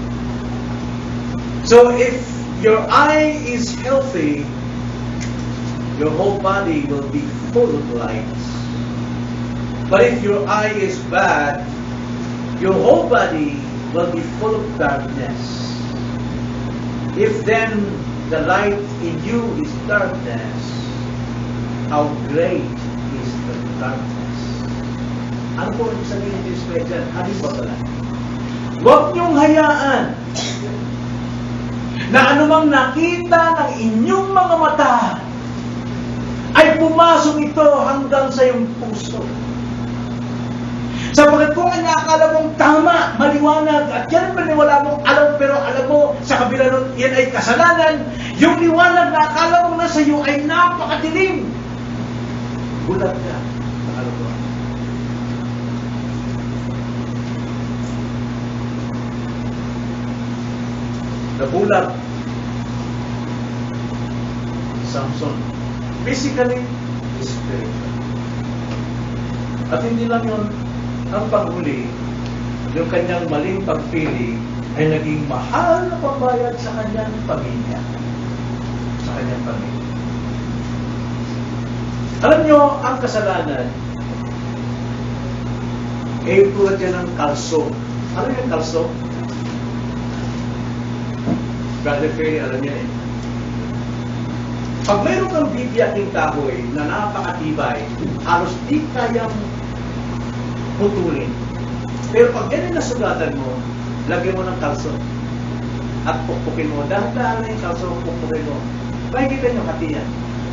So if your eye is healthy, your whole body will be full of light. But if your eye is bad, your whole body will be full of darkness. If then the light in you is darkness, how great is the darkness? Ano po ang sabihin ni Jesus Christ dyan? Ano ba pala? Huwag niyong hayaan na anumang nakita ng inyong mga mata ay pumasok ito hanggang sa iyong puso. Sapagkat kung ang nakakala mong tama, maliwanag, at yan maniwala mong alam, pero alam mo, sa kabila nun, yan ay kasalanan, yung liwanag na akala mong nasa iyo ay napakadilim. Bulag ka. Nakalawa. Nabulag Samson. Physically, spiritually. At hindi lang yun, ang panghuli, yung kanyang maling pagpili ay naging mahal na pambayad sa kanyang pamilya. Sa kanyang pamilya. Alam nyo, ang kasalanan ay tulad yan ng kalso. Alam yung kalso? Brother Perry, alam yan eh. Pag mayroon kang bibiyaking kahoy na napakatibay, halos di kayang putulin. Pero pag ganyan na sugatan mo, lagyan mo ng kalso. At pukpukin mo. Dahan-dahan na yung kalso, pukpukin mo. Makikita nyo katiyan.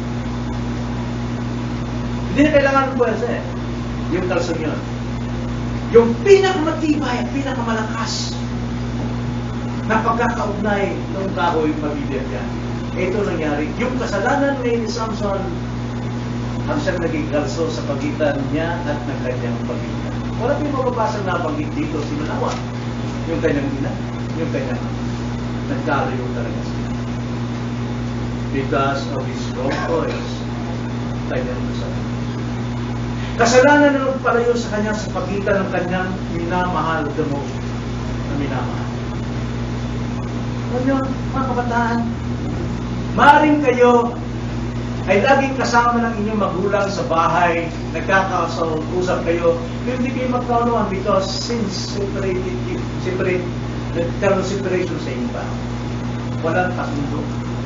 Hindi na kailangan ng puwersa eh. Yung kalso nyo. Yung pinakamatibay, pinakamalakas na pagkakaugnay ng kahoy mabibiyag yan. Ito nangyari. Yung kasalanan ni Samson ang siyang naging kalso sa pagitan niya at ng kanyang pamilya. Wala tayong mababasa na pagit dito si Manawa. Yung kanyang ina, yung kanyang nagkalayo talaga siya. because of his wrong choice. Kanyang kasalanan. Kasalanan na nagpalayo sa kanya sa pagitan ng kanyang minamahal the most na minamahal. Alam nyo, mga kabataan, maaaring kayo ay laging kasama ng inyong magulang sa bahay, nagkakausap kayo, pero hindi kayo magkaunawan because since separated, separate, nagkaroon separation sa inyo pa, walang kasundo,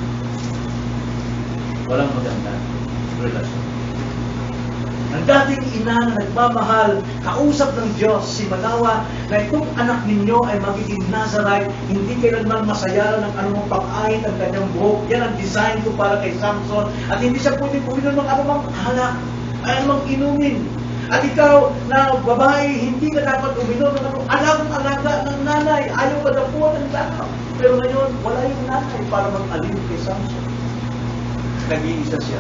walang magandang relasyon. Ang dating ina na nagmamahal, kausap ng Diyos, si Manoah, na itong anak ninyo ay magiging Nazarite, hindi kailanman masayaran ng anumang pang-ahit ang kanyang buhok. Yan ang design ko para kay Samson. At hindi siya pwede puminom ng anumang alak, anumang inumin. At ikaw na babae, hindi ka dapat uminom ng anumang alagang-alaga ng nanay. Ayaw madapuan ng lakaw. Pero ngayon, wala yung nanay para mag-aliw kay Samson. Nag-iisa siya.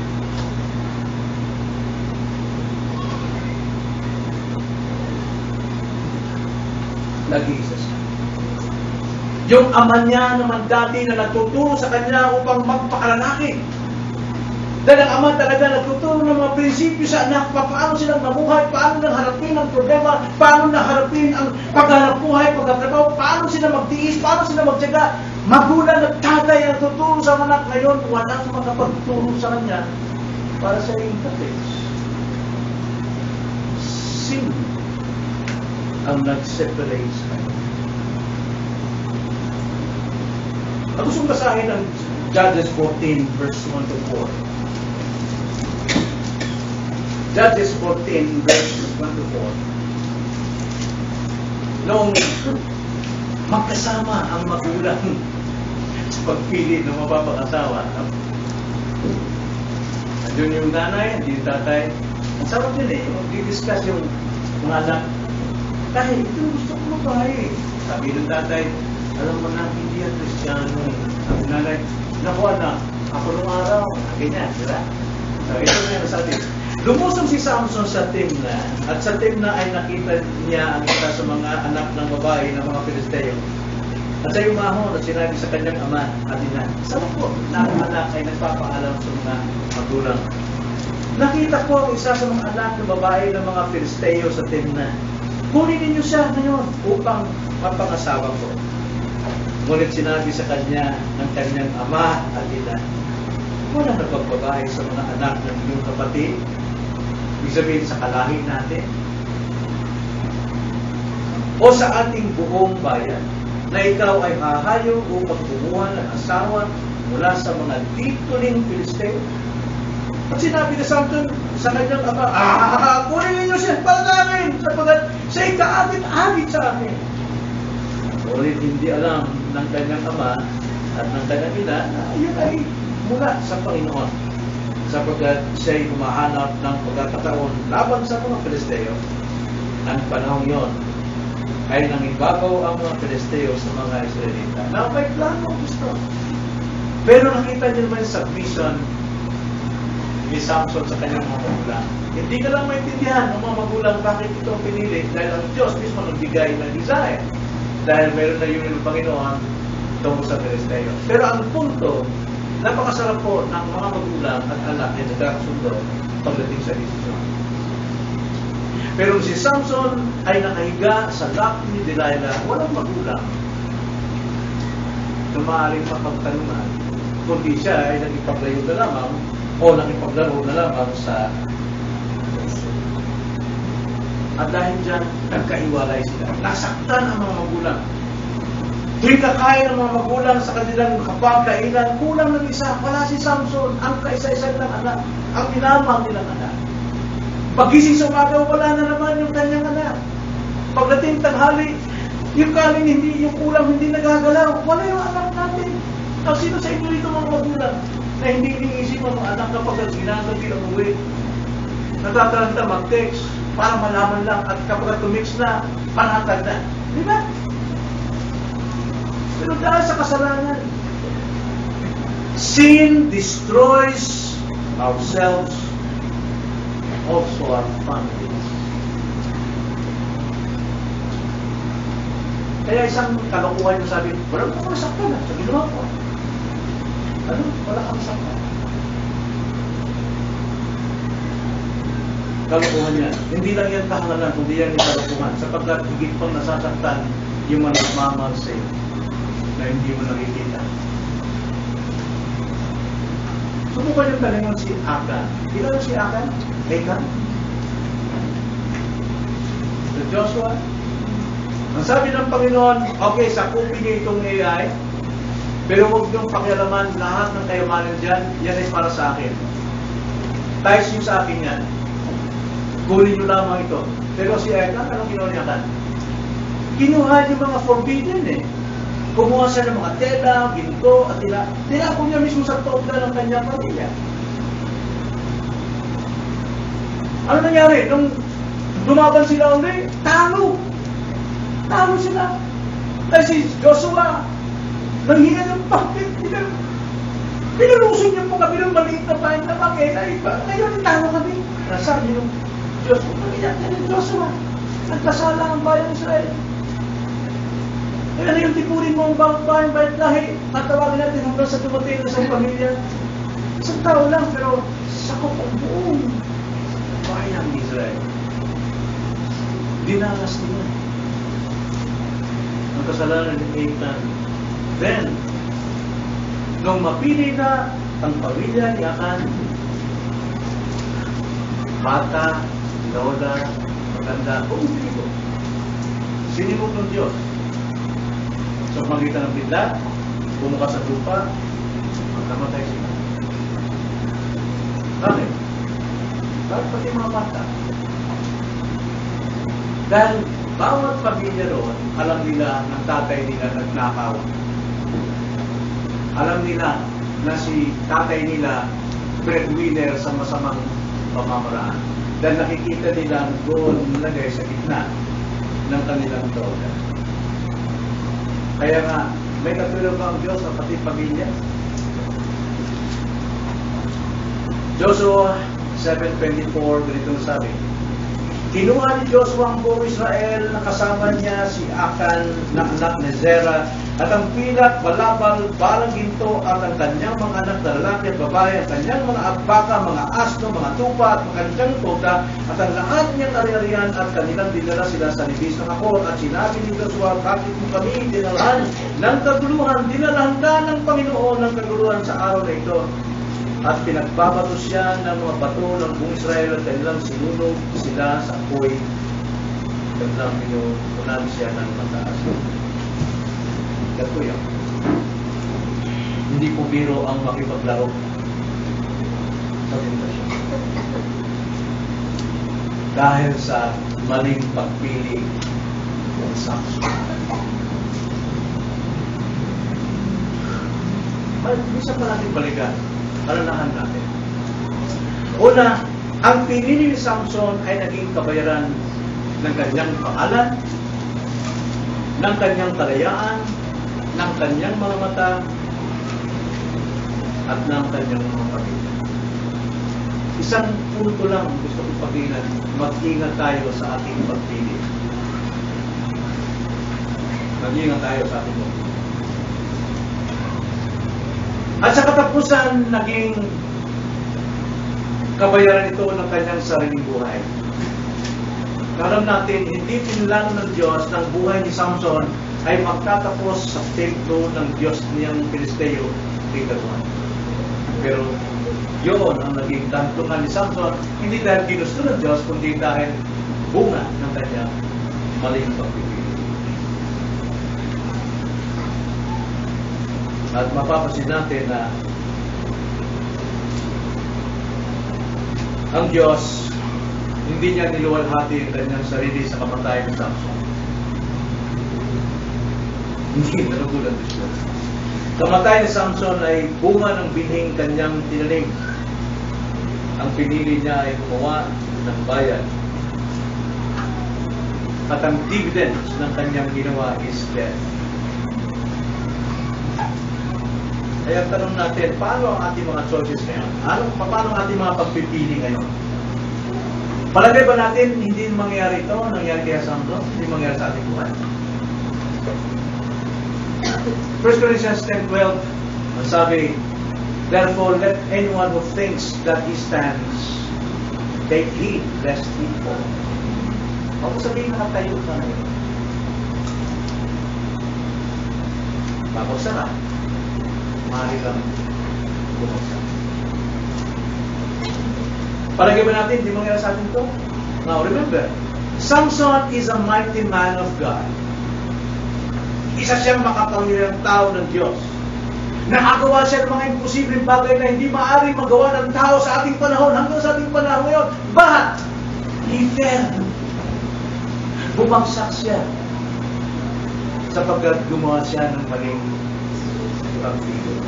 Nag-iisa siya. Yung ama niya naman dati na nagtuturo sa kanya upang magpakalalaki. Dahil ang ama talaga nagtuturo ng mga prinsipyo sa anak, paano silang mamuhay, paano nang harapin ang problema, paano nang harapin ang paghanap buhay, pagkatrabaho, paano sila magtiis, paano sila magtiyaga. Magulang at tatay ang tuturo sa anak ngayon, walang makapagturo sa kanya para sa interface. Sin ang nag-separate sa kanya. Ang gustong basahin ng Judges fourteen, verse one to four. Judges fourteen, verse one to four. Noong magkasama ang magulang sa pagpili ng mapapakasawa, andun yung nanay, hindi yung tatay. Ang sarap yun eh, mag-discuss yung mga anak. Kahit ito gusto ko mabahay. Sabi ng tatay, alam mo na, hindi yan Kristiyano. Sabi ng nanay, naku anak, ako nung araw, ganyan, diba? Sabi ito na yung sabi. Lumusong si Samson sa Timna, at sa Timna ay nakita niya ang isa sa mga anak ng babae ng mga Pilisteo. At sa umahon at sinabi sa kanyang ama at ina, saan po na ang anak ay nagpapaalam sa mga magulang? Nakita ko ang isa sa mga anak ng babae ng mga Pilisteo sa Timna. Kunin ninyo siya ngayon upang mapangasawa ko. Ngunit sinabi sa kanya ng kanyang ama at ina, wala na pagbabae sa mga anak ng iyong kapatid. Ibig sabihin sa kalahi natin o sa ating buong bayan na ikaw ay hahayo upang kumuha ng asawa mula sa mga tituling Pilisteo. At sinabi na Samson sa kanyang ama, ah, kunin ninyo siya para sa akin, sapagkat siya'y kaagit-agit sa akin. Ngunit hindi alam ng kanyang ama at ng kanyang ina na yun ay mula sa Panginoon, sapagkat siya'y humahanap ng pagkakataon laban sa mga Pilisteo. Ang panahon yon ay nangibabaw ang mga Pilisteo sa mga Israelita na may plano gusto. Pero nakita niyo naman sa vision ni Samson sa kanyang mga magulang. Hindi ka lang maintindihan ng mga magulang bakit ito ang pinili dahil ang Diyos mismo nagbigay ng desire. Dahil meron na yun ng Panginoon tungo sa Pilisteo. Pero ang punto, napakasarap po ng mga magulang at anak na nagkakasundo pagdating sa desisyon. Pero si Samson ay nakahiga sa lap ni Delilah, walang magulang na maaaring mapagtanungan, kundi siya ay nagipaglayo na lamang o nakipaglaro na lamang sa puso. At dahil dyan, nagkahiwalay sila. Nasaktan ang mga magulang. Tuwing kakain ng mga magulang sa kanilang kapagkainan, kulang ng isa. Wala si Samson, ang kaisa-isa nilang anak, ang tinamang nilang anak. Pagising sa umaga, wala na naman yung kanyang anak. Pagdating tanghali, yung kanin hindi, yung kulang hindi nagagalaw. Wala yung anak natin. Ang sino sa inyo dito mga magulang na hindi iniisip ang mga anak kapag ang ginagawa pinag-uwi? Natataranta mag-text para malaman lang at kapag tumix na, panatag na. Di ba? Pero dahil sa kasalanan, sin destroys ourselves and also our families. Kaya isang kalokohan yung sabi, walang ko masaktan na sa ginawa ko. Ano? Wala kang sakta. Kalokohan yan. Hindi lang yan kahangalan, kundi yan yung kalokohan. Sapagkat higit pang nasasaktan yung mga nagmamahal sa'yo na hindi mo nakikita. Subukan yung talingon si Akan. Kilala si Akan? Akan? So Joshua, ang sabi ng Panginoon, okay, sakupin niyo itong A I, pero huwag niyong pakialaman lahat ng kayamanan dyan, yan ay para sa akin. Tais niyo sa akin yan. Kunin niyo lamang ito. Pero si Akan, anong ginawa niya Akan? Kinuha niyo mga forbidden eh. Kumuha siya ng mga tela, ginto, at tila. Tila po niya mismo sa toob na ng kanyang pamilya. Ano nangyari? Nung lumaban sila ulit, talo. Talo sila. Dahil si Joshua, nanghiya ng bakit. Pinalusog niya po kami ng maliit na pahin na bakit. Ngayon, talo kami. Nasabi nung Joshua, nangiyak niya ng Joshua. Nagkasala ang bayan ng Israel. Kaya na yung tipurin mo ang bawat bayan, bayan lahi, tatawagin natin hanggang sa tumatay na isang pamilya. Isang tao lang, pero sakop ang buong bayan ng Israel. Dinanas nila ang kasalanan ni Achan. Then, nung mapili na ang pamilya ni Achan, bata, lola, maganda, pumili ko. Sinimog ng Diyos. So, magitan ng bidlat, bumuka sa lupa, magkamatay sila. Bakit? Bakit pati mga bata? Dahil bawat pamilya roon, alam nila ng tatay nila nagnakaw. Alam nila na si tatay nila breadwinner sa masamang pamamaraan. Dahil nakikita nila doon nilagay sa gitna ng kanilang droga. Kaya nga, may katulong ba ang Diyos sa pati pamilya? Joshua seven twenty-four, ganitong sabi, kinuha ni Joshua ang buong Israel na kasama niya si Akan na anak ni Zerah at ang pilak, balabal, balang ginto at ang kanyang mga anak na lalaki at babae, ang kanyang mga agbaka, mga asno, mga tupa at mga kanyang toda at ang lahat niyang ari-arian at kanilang dinala sila sa libis ng Akor. At sinabi ni Joshua, bakit mo kami dinalahan ng kaguluhan? Dinalahan ka ng Panginoon ng kaguluhan sa araw na ito. At pinagbabato siya ng mga bato ng buong Israel at kanilang sinunog sila sa apoy. Kanilang pinupunan siya ng mataas. Gato yan. Hindi po biro ang makipaglaro sa tentasyon. Dahil sa maling pagpili ng sakso. Bisa pa natin balikan. Alalahan natin. Una, ang pinili ni Samson ay naging kabayaran ng kanyang pangalan, ng kanyang kalayaan, ng kanyang mga mata, at ng kanyang mga pamilya. Isang punto lang gusto kong pag-ingat. Mag-ingat tayo sa ating pagpili. Mag-ingat tayo sa ating pagpili. At sa katapusan, naging kabayaran ito ng kanyang sariling buhay. Alam natin, hindi pinlang ng Diyos ng buhay ni Samson ay magtatapos sa templo ng Diyos niyang Pilisteo kay Dagon. Pero yun ang naging tantungan ni Samson, hindi dahil ginusto ng Diyos, kundi dahil bunga ng kanyang maling pagpipili. At mapapansin natin na ang Diyos, hindi niya niluwalhati ang kanyang sarili sa kamatayan ng Samson. Hindi, nalugulan Diyos. Kamatayan ni Samson ay bunga ng binhing kanyang tinanim. Ang pinili niya ay gumawa ng bayan. At ang dividends ng kanyang ginawa is death. Kaya tanong natin, paano ang ating mga choices ngayon? Ano, paano ang ating mga pagpipili ngayon? Palagay ba natin hindi mangyari ito, nangyari kaya Samson, hindi mangyari sa ating buhay? First Corinthians ten twelve, sabi, Therefore, let anyone who thinks that he stands take heed lest he fall. Huwag mo sabihin nakatayo ka ngayon. Babagsak ka. Maaari kang bumagsak. Palagay ba natin, hindi mangyari sa atin ito? Now, remember, Samson is a mighty man of God. Isa siyang makapangyarihang tao ng Diyos. Nakagawa siya ng mga imposibleng bagay na hindi maaaring magawa ng tao sa ating panahon hanggang sa ating panahon ngayon. But, he fell. Bumagsak siya sapagkat gumawa siya ng maling pagpili.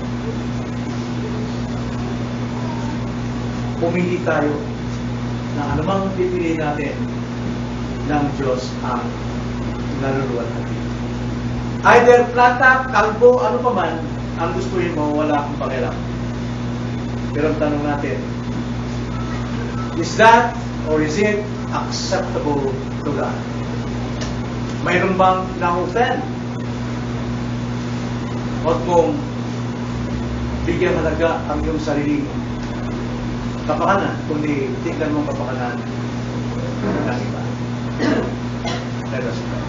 Pumili tayo na anumang pipili natin ng Diyos ang naluluan natin. Either plata, kalbo, ano pa man, ang gustuhin mo, wala akong pakialam. Pero ang tanong natin, is that or is it acceptable to God? Mayroon bang na-offend? Huwag mong bigyan halaga ang iyong sarili kapakanan, kundi tingnan mong kapakanan ng iba. Let us pray.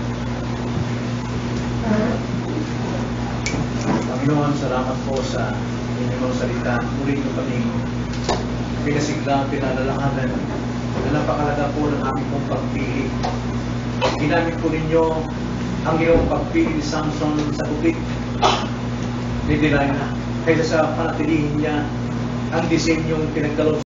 Panginoon, salamat po sa inyong salita. Muli nyo kaming pinasiglang, pinalalahanan na napakalaga po ng aming pong pagpili. Ginamit po ninyo ang iyong pagpili ni Samson sa gupit ni Delilah kaysa sa panatilihin niya ang disenyong pinagdalo